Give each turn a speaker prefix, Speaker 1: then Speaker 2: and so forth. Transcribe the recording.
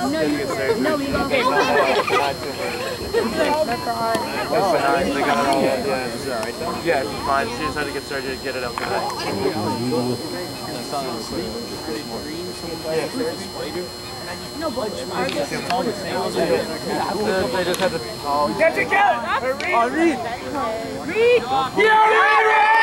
Speaker 1: No, you get surgery. No, we don't get surgery. Yeah, she's fine. She just had to get surgery to get it out tonight.
Speaker 2: No, but
Speaker 1: They just had to.
Speaker 3: Get it, get it! Reed! Reed! Yeah, Reed!